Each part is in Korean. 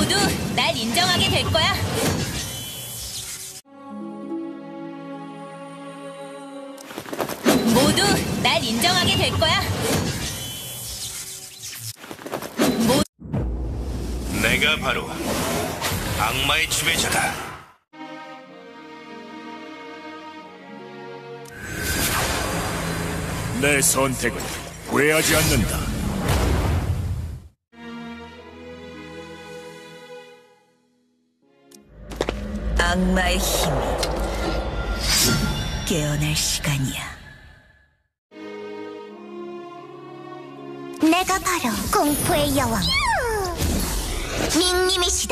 모두 날 인정하게 될 거야. 모두 날 인정하게 될 거야. 내가 바로 악마의 지배자다. 내 선택은 후회하지 않는다. 악마의 힘이 깨어날 시간이야. 내가 바로 공포의 여왕 밍님이시다.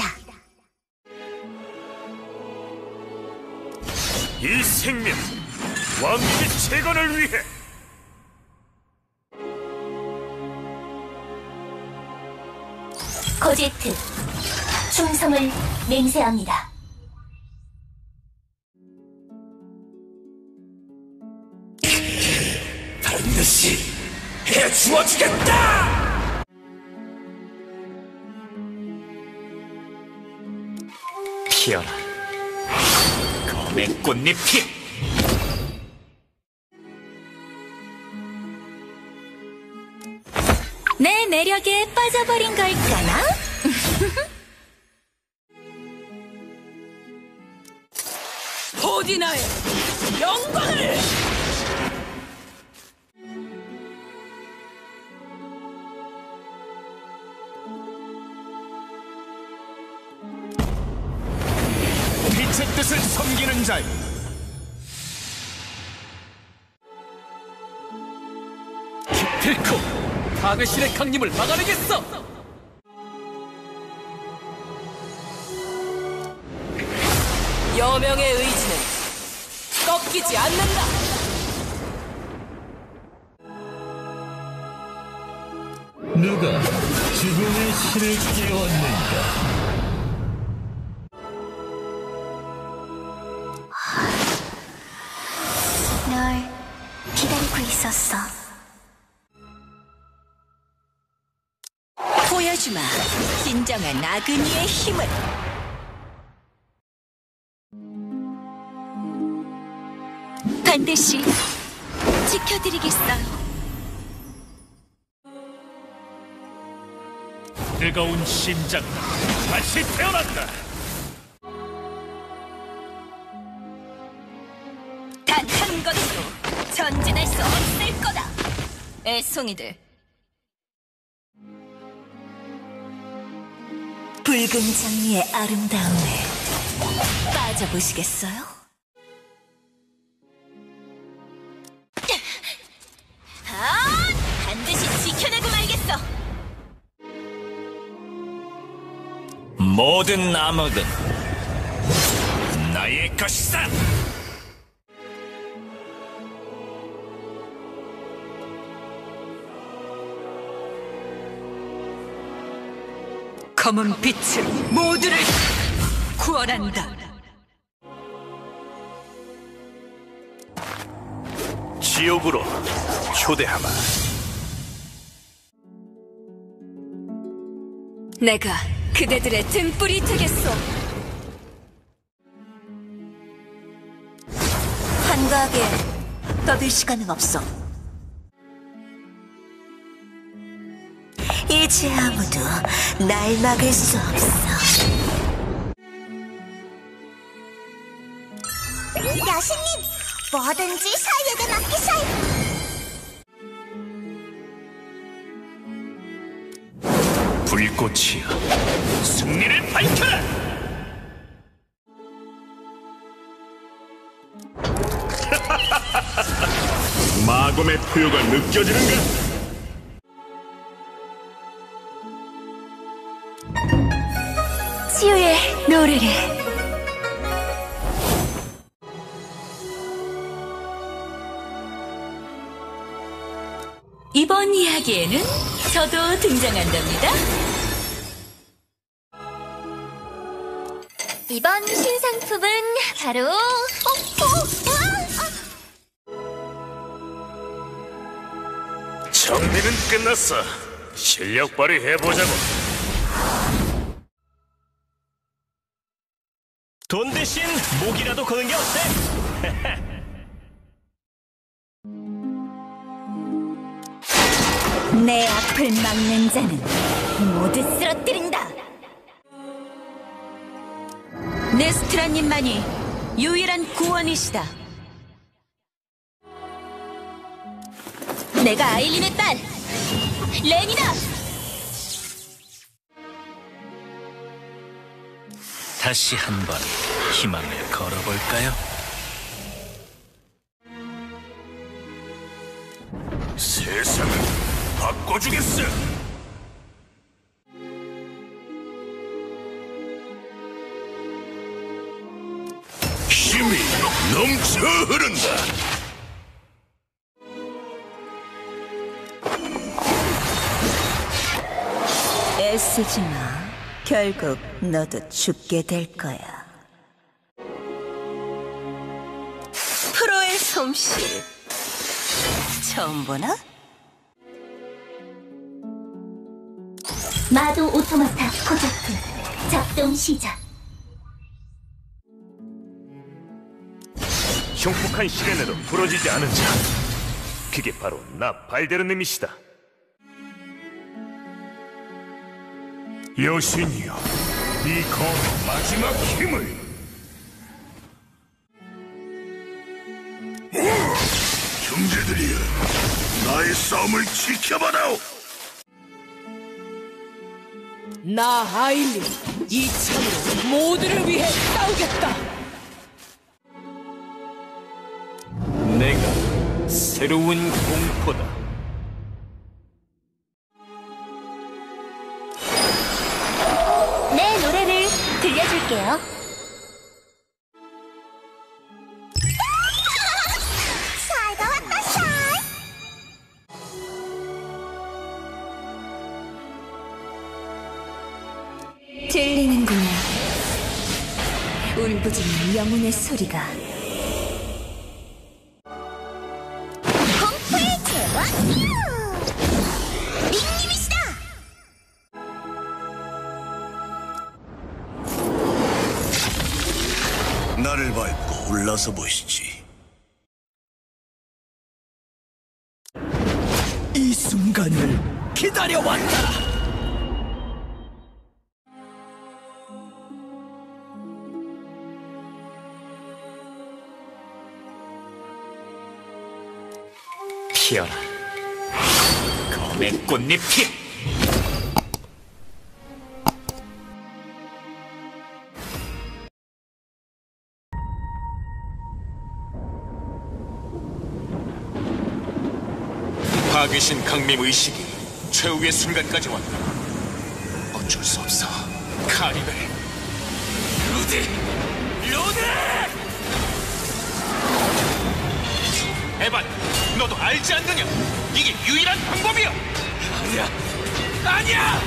이 생명, 왕국의 재건을 위해! 코제트, 충성을 맹세합니다. 반드시 해주어주겠다! 피어라, 검의 꽃잎이! 내 매력에 빠져버린 걸까나? 호디나의 영광을! 빛의 뜻을 섬기는 자여, 기필코 가그실의 강림을 막아내겠어! 여명의 의지는 꺾이지 않는다! 누가 죽음의 신을 깨웠는가? 널 기다리고 있었어. 보여주마, 진정한 아그니의 힘을. 반드시 지켜드리겠어요. 뜨거운 심장, 다시 태어난다! 단 한 걸음도 전진할 수 없을 거다. 애송이들. 붉은 장미의 아름다움에 빠져보시겠어요? 반드시 지켜내고 말겠어. 모든 암흑은 나의 것이다! 검은 빛을 모두를 구원한다. 지옥으로 초대하마. 내가 그대들의 등불이 되겠소. 한가하게 떠들 시간은 없어. 이제 아무도 날 막을 수 없어. 여신님, 뭐든지 사이에게 맡기세요. 불꽃이여, 승리를 밝혀라! 마검의 포효가 느껴지는가? 치유의 노래를. 이번 이야기에는 저도 등장한답니다. 이번 신상품은 바로 정리는 끝났어. 실력 발휘해보자고. 대신 목이라도 거는 게 어때? 내 앞을 막는 자는 모두 쓰러뜨린다. 네스트라님만이 유일한 구원이시다. 내가 아일린의 딸 렌이다. 다시 한번 희망을 걸어볼까요? 세상을 바꿔주겠어! 힘이 넘쳐 흐른다! 애쓰지 마. 결국 너도 죽게 될 거야. 프로의 솜씨 처음 보나? 마도 오토마타 코자크 작동 시작. 흉폭한 시련에도 부러지지 않은 자, 그게 바로 나 발데르님이시다. 여신이여, 이 검의 마지막 힘을! 형제들이여, 나의 싸움을 지켜봐다오! 나 아일린 이참으로 모두를 위해 싸우겠다. 내가 새로운 공포다. 내 노래를 들려줄게요. 샤이가 왔다 샤이. 들리는구나. 울부짖는 영혼의 소리가. 공포의 제왕 링님이시다. 나를 밟고 올라서 보시지. 이 순간을 기다려왔다. 피어라, 검의 꽃잎이! 파괴신 강림 의식이 최후의 순간까지 왔다. 어쩔 수 없어. 카리벨, 루디! 에반, 너도 알지 않느냐? 이게 유일한 방법이야! 아니야!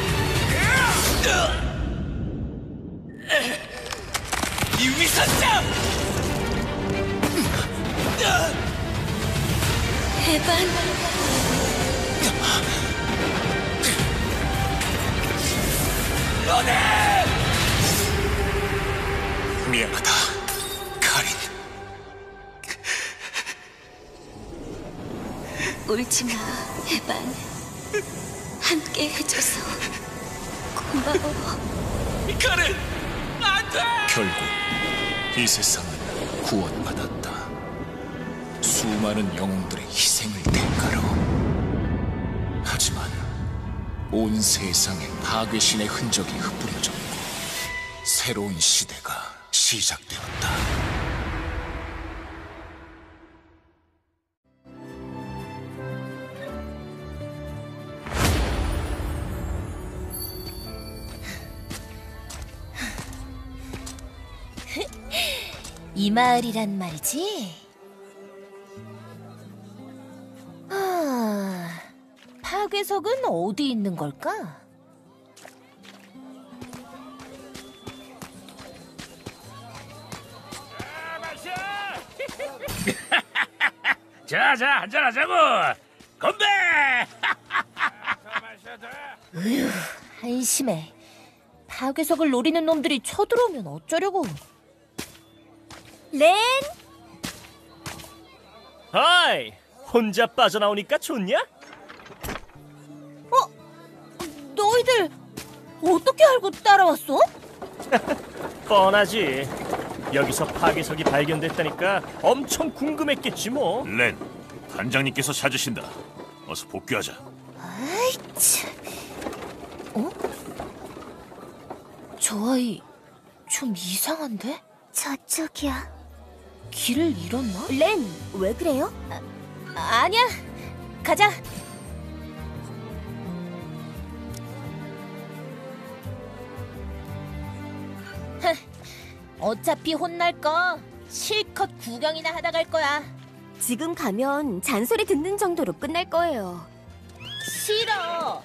이 위선자! 에반. 미안하다, 카린. 울지마, 에반. 함께 해줘서 고마워. 카린! 안 돼! 결국 이 세상은 구원받았다. 수많은 영웅들의 희생을 대가로. 하지만 온 세상에 파괴신의 흔적이 흩뿌려졌고 새로운 시대가 시작되었다. 이 마을이란 말이지? 파괴석은 어디 있는 걸까? 자, 한잔하자고! 건배! 한심해. 파괴석을 노리는 놈들이 쳐들어오면 어쩌려고. 렌! 하이, 혼자 빠져나오니까 좋냐? 너희들 어떻게 알고 따라왔어? 뻔하지. 여기서 파괴석이 발견됐다니까 엄청 궁금했겠지 뭐. 렌, 단장님께서 찾으신다. 어서 복귀하자. 아이 참. 저 아이 좀 이상한데? 저쪽이야. 길을 잃었나? 렌, 왜 그래요? 아니야. 가자. 어차피 혼날 거 실컷 구경이나 하다 갈 거야. 지금 가면 잔소리 듣는 정도로 끝날 거예요. 싫어.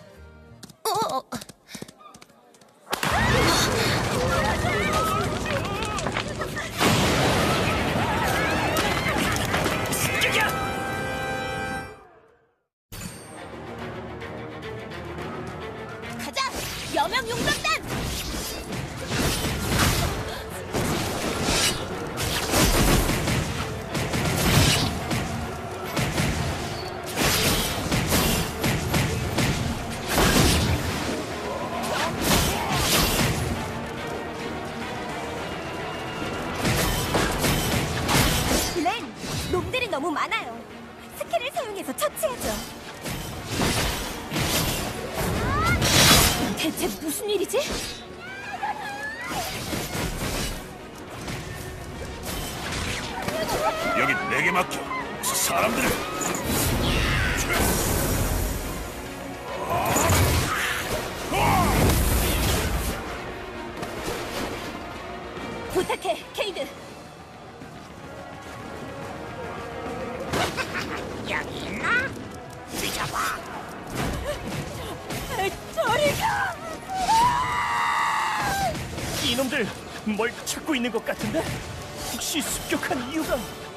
가자. 여명 용병단. 렌, 놈들이 너무 많아요. 스킬을 사용해서 처치하죠. 대체 무슨 일이지? 여긴 내게 맡겨. 어서 사람들을. 부탁해, 케이드. 이놈들 뭘 찾고 있는 것 같은데? 혹시 습격한 이유가?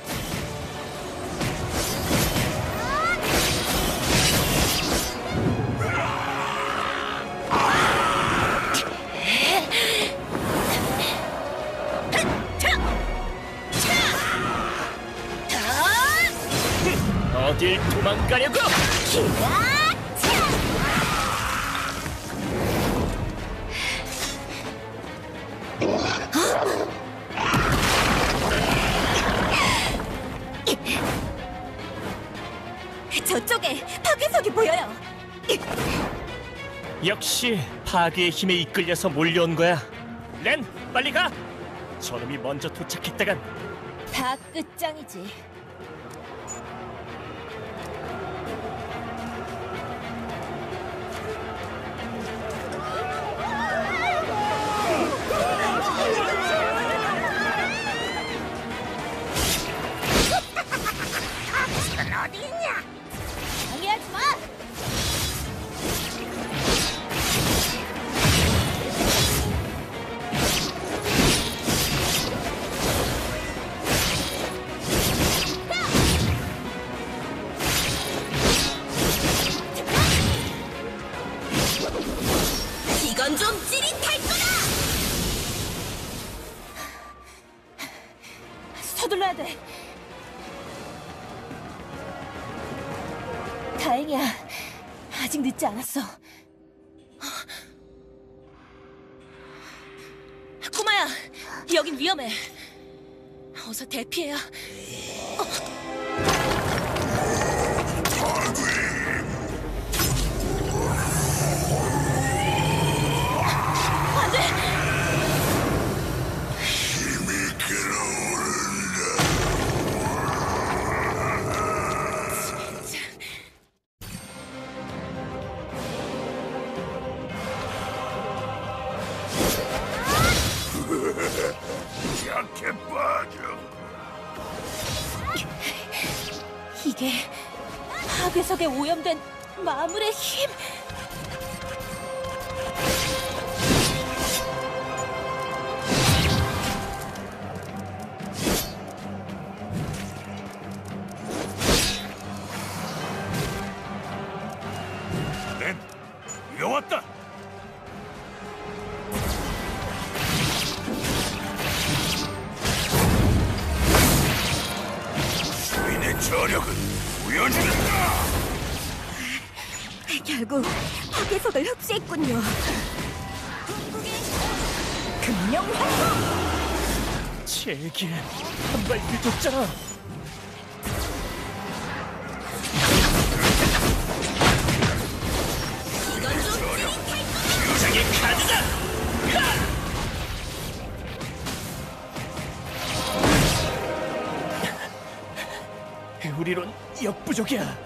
어딜 도망가려고? 저쪽에 파괴석이 보여요. 역시 파괴의 힘에 이끌려서 몰려온 거야. 렌, 빨리 가! 저놈이 먼저 도착했다간 다 끝장이지. 방해하지 마! 이건 좀 찌릿할 거다! 서둘러야 돼. 다행이야. 아직 늦지 않았어. 꼬마야, 여긴 위험해. 어서 대피해야. 안 돼! 약해 빠져. 이게 파괴석에 오염된 마물의 힘. 렌, 이거 왔다. 저력은 보여주겠다. 결국 파괴석을 흡수했군요. 금령 활동! 제길 한 발 늦었잖아. 유장의 카드다. 우리론 역부족이야.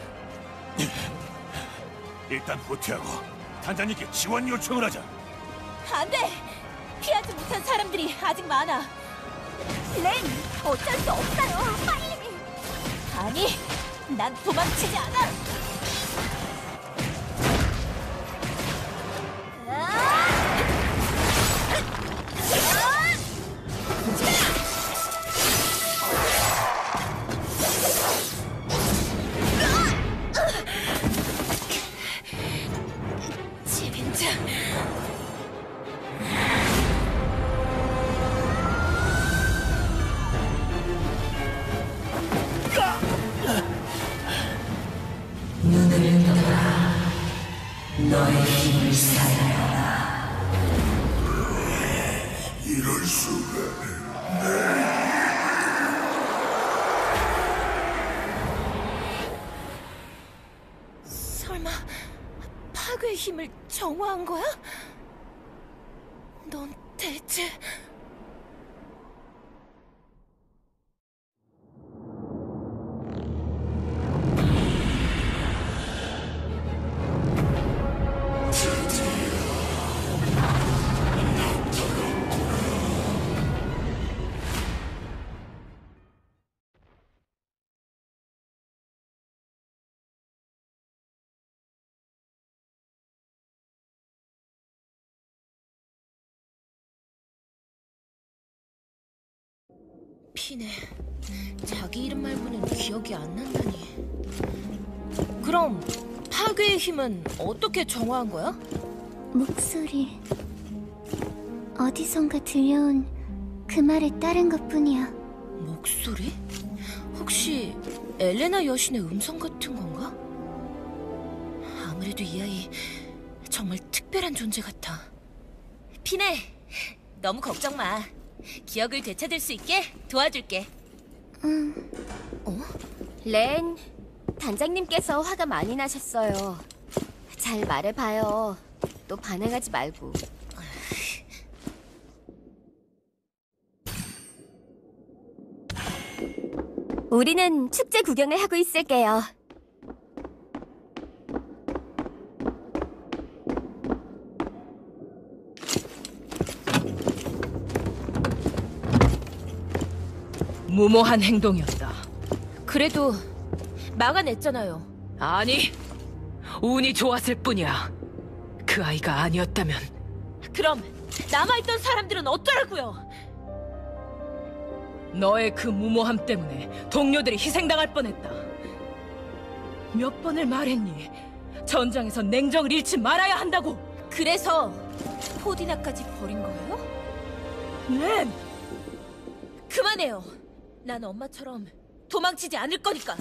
일단 후퇴하고 단장님께 지원 요청을 하자. 안 돼! 피하지 못한 사람들이 아직 많아. 렌! 어쩔 수 없어요! 빨리! 아니! 난 도망치지 않아! 재빈자! 너의 힘을 사용하라. 이럴 수가. 설마 파괴의 힘을 정화한 거야? 넌 대체... 피네. 자기 이름 말고는 기억이 안 난다니. 그럼 파괴의 힘은 어떻게 정화한 거야? 목소리. 어디선가 들려온 그 말에 따른 것뿐이야. 목소리? 혹시 엘레나 여신의 음성 같은 건가? 아무래도 이 아이 정말 특별한 존재 같아. 피네, 너무 걱정 마. 기억을 되찾을 수 있게 도와줄게. 렌, 단장님께서 화가 많이 나셨어요. 잘 말해봐요. 또 반항하지 말고. 우리는 축제 구경을 하고 있을게요. 무모한 행동이었다. 그래도 막아냈잖아요. 아니, 운이 좋았을 뿐이야. 그 아이가 아니었다면. 그럼 남아있던 사람들은 어쩌라고요? 너의 그 무모함 때문에 동료들이 희생당할 뻔했다. 몇 번을 말했니? 전장에서 냉정을 잃지 말아야 한다고. 그래서 포디나까지 버린 거예요? 렌! 그만해요. 난 엄마처럼 도망치지 않을 거니까.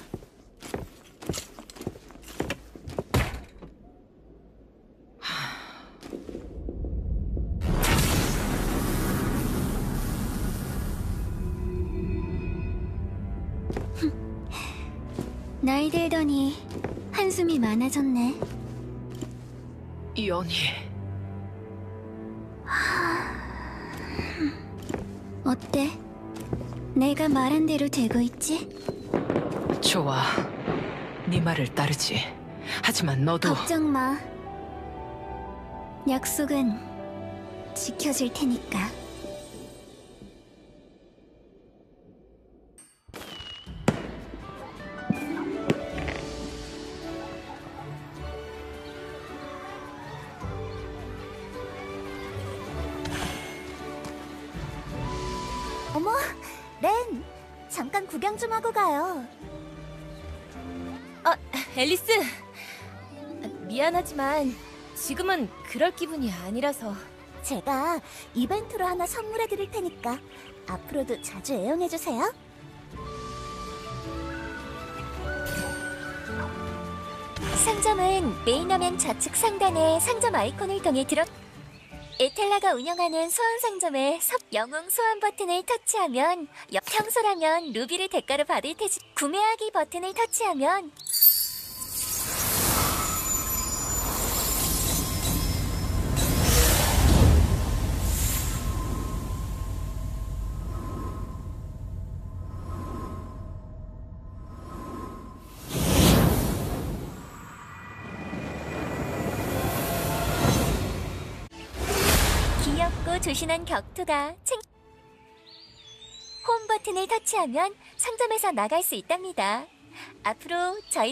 나이 들더니 한숨이 많아졌네. 연희. 어때? 내가 말한 대로 되고 있지? 좋아. 네 말을 따르지. 하지만 너도... 걱정 마. 약속은 지켜줄 테니까. 어머, 렌! 잠깐 구경 좀 하고 가요. 앨리스! 미안하지만 지금은 그럴 기분이 아니라서. 제가 이벤트로 하나 선물해 드릴 테니까 앞으로도 자주 애용해 주세요. 상점은 메인 화면 좌측 상단의 상점 아이콘을 통해 에텔라가 운영하는 소환 상점의 영웅 소환 버튼을 터치하면 평소라면 루비를 대가로 받을 테지. 구매하기 버튼을 터치하면 귀엽고 조신한 격투가 홈 버튼을 터치하면 상점에서 나갈 수 있답니다. 앞으로 저희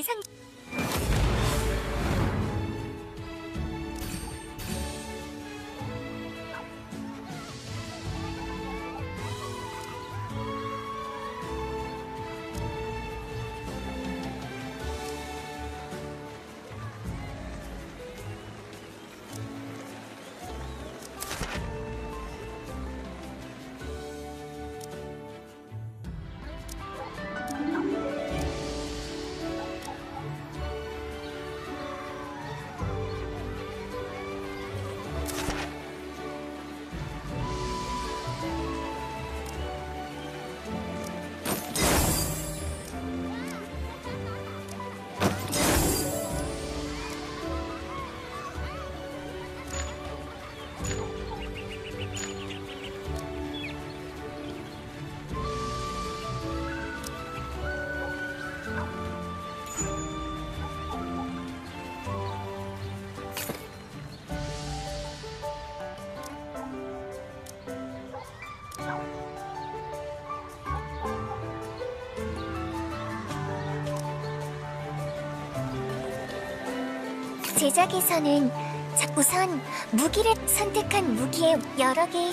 제작에서는 우선 무기를 선택한 무기에 여러 개의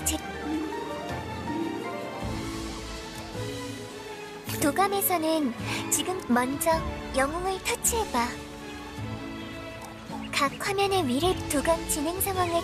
도감에서는 지금 먼저 영웅을 터치해봐. 각 화면의 위를 도감 진행 상황을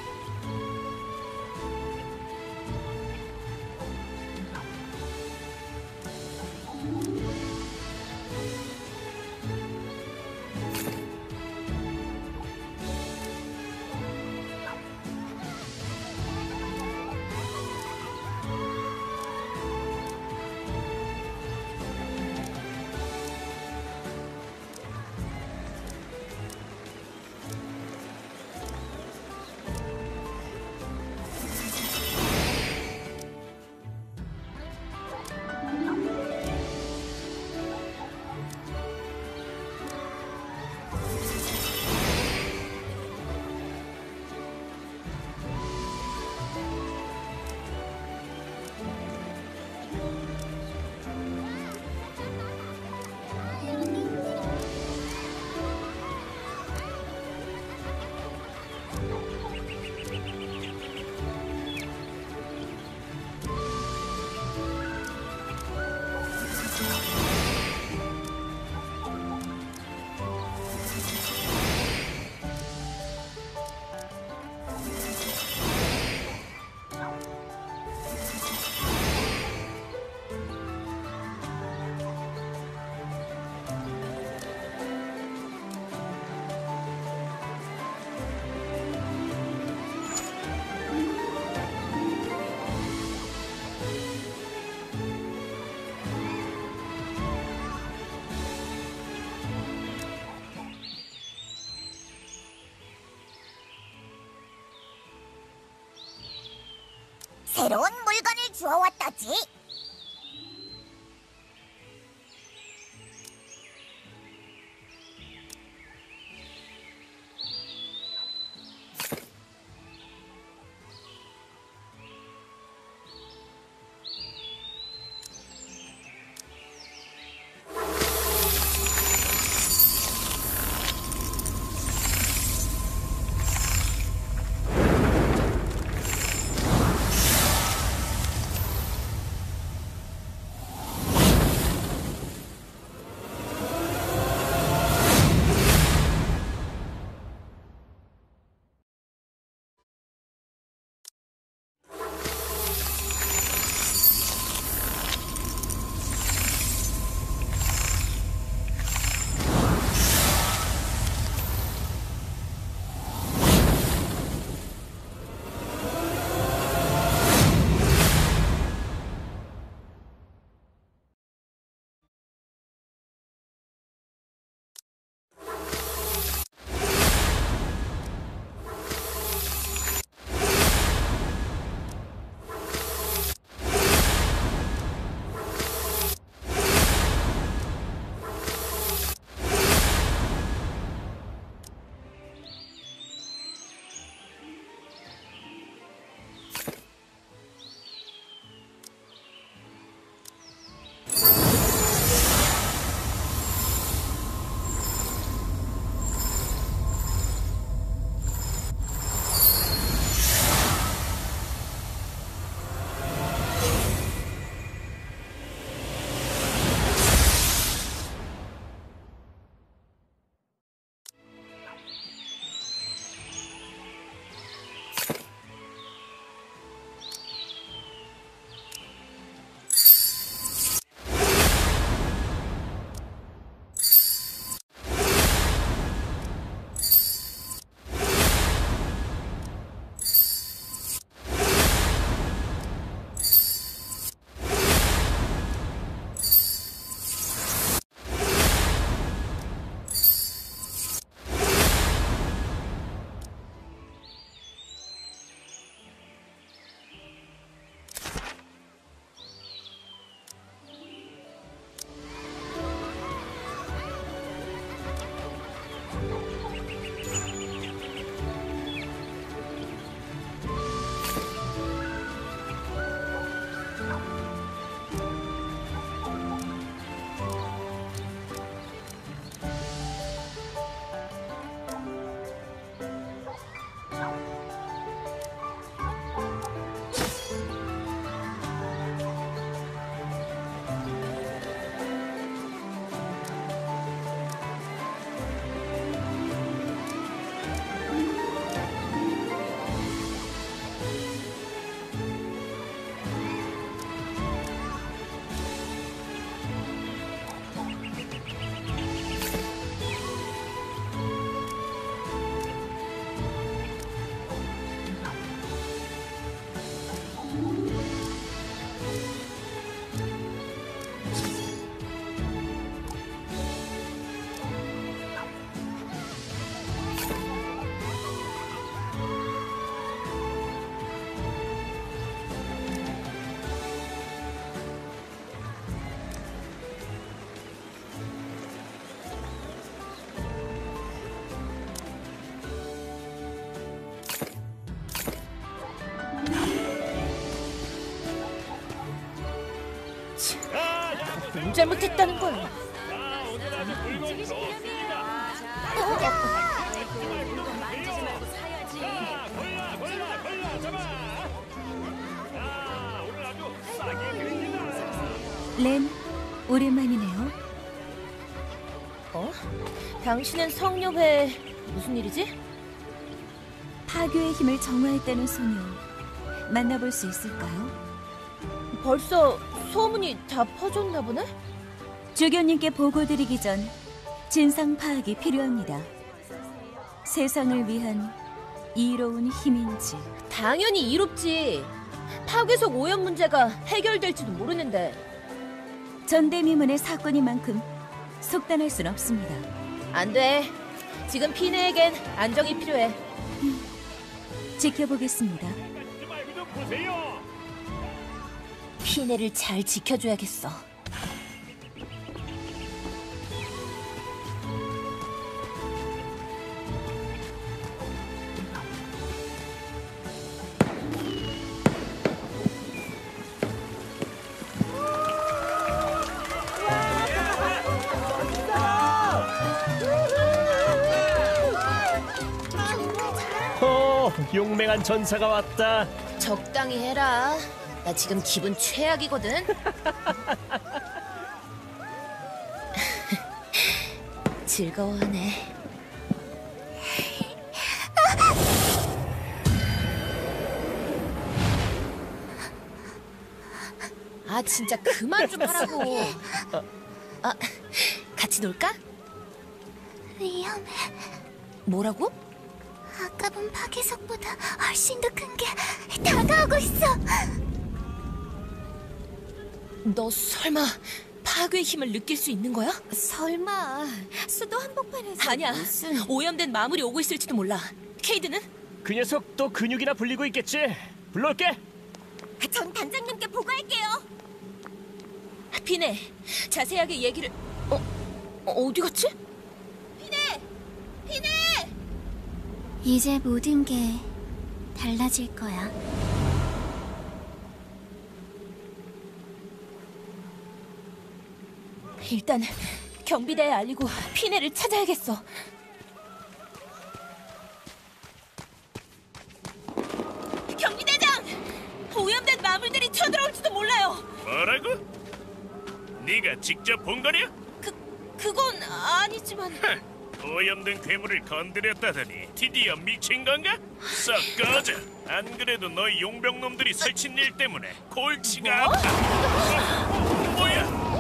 새로운 물건을 주워왔다지. 잘못했다는 거야? 렌, 오랜만이네요. 어? 당신은 성녀회 무슨 일이지? 파괴의 힘을 정화했다는 소녀 만나볼 수 있을까요? 벌써 소문이 다 퍼졌나 보네? 주교님께 보고드리기 전 진상 파악이 필요합니다. 세상을 위한 이로운 힘인지. 당연히 이롭지. 파괴석 오염 문제가 해결될지도 모르는데. 전대미문의 사건인 만큼 속단할 순 없습니다. 안 돼. 지금 피네에겐 안정이 필요해. 지켜보겠습니다. 피네를 잘 지켜줘야겠어. 용맹한 전사가 왔다. 적당히 해라. 나 지금 기분 최악이거든. 즐거워하네. 아 진짜 그만 좀 하라고. 같이 놀까? 위험해. 뭐라고? 아까 본 파괴석보다 훨씬 더 큰 게 다가오고 있어. 너 설마 파괴의 힘을 느낄 수 있는 거야? 설마 수도 한복판에서 아니야. 무슨... 오염된 마물이 오고 있을지도 몰라. 케이드는? 그 녀석 또 근육이나 불리고 있겠지. 불러올게. 전 단장님께 보고할게요. 피네, 자세하게 얘기를... 어디 갔지? 이제 모든 게 달라질 거야. 일단 경비대에 알리고 피네를 찾아야겠어. 경비대장! 오염된 마물들이 쳐들어올지도 몰라요. 뭐라고? 네가 직접 본 거냐? 그건 아니지만... 오염된 괴물을 건드렸다더니 드디어 미친 건가? 썩 꺼져. 안 그래도 너희 용병놈들이 설친 일 때문에 골치가 아파. 뭐야?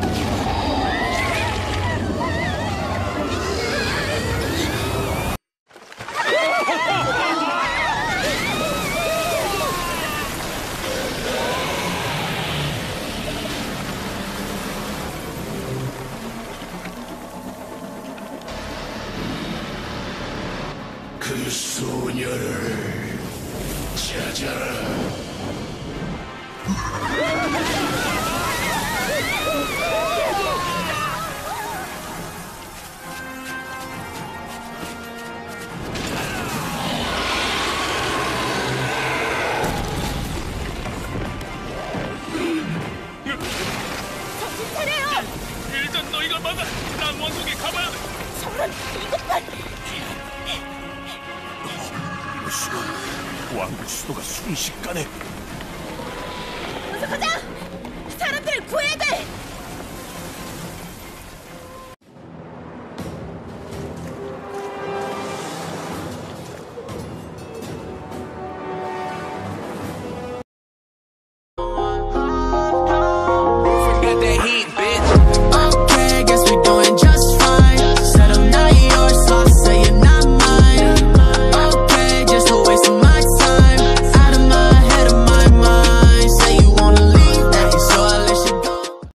그 소녀를 찾아라. 일단 너희가 막아. 난 왕국에 가봐야 돼. 저런 이것만! 왕국 수도가 순식간에. 어서 가자!